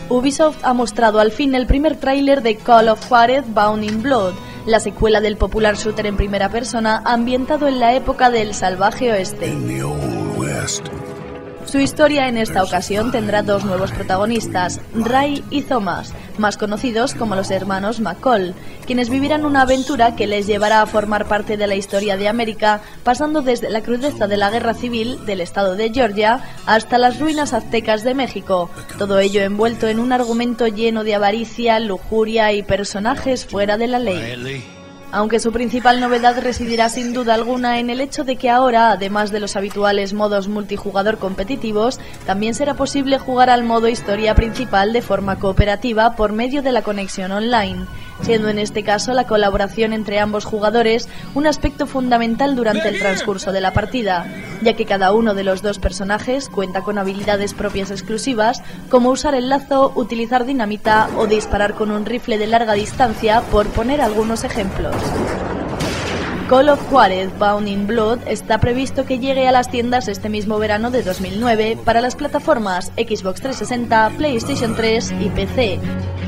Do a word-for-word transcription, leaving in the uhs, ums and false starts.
Ubisoft ha mostrado al fin el primer tráiler de Call of Juarez Bound in Blood, la secuela del popular shooter en primera persona ambientado en la época del salvaje oeste. Su historia en esta ocasión tendrá dos nuevos protagonistas, Ray y Thomas, más conocidos como los hermanos McCall, quienes vivirán una aventura que les llevará a formar parte de la historia de América, pasando desde la crudeza de la guerra civil del estado de Georgia hasta las ruinas aztecas de México, todo ello envuelto en un argumento lleno de avaricia, lujuria y personajes fuera de la ley. Aunque su principal novedad residirá sin duda alguna en el hecho de que ahora, además de los habituales modos multijugador competitivos, también será posible jugar al modo historia principal de forma cooperativa por medio de la conexión online, siendo en este caso la colaboración entre ambos jugadores un aspecto fundamental durante el transcurso de la partida, ya que cada uno de los dos personajes cuenta con habilidades propias exclusivas, como usar el lazo, utilizar dinamita o disparar con un rifle de larga distancia, por poner algunos ejemplos. Call of Juarez Bound in Blood está previsto que llegue a las tiendas este mismo verano de dos mil nueve para las plataformas Xbox trescientos sesenta, PlayStation tres y P C.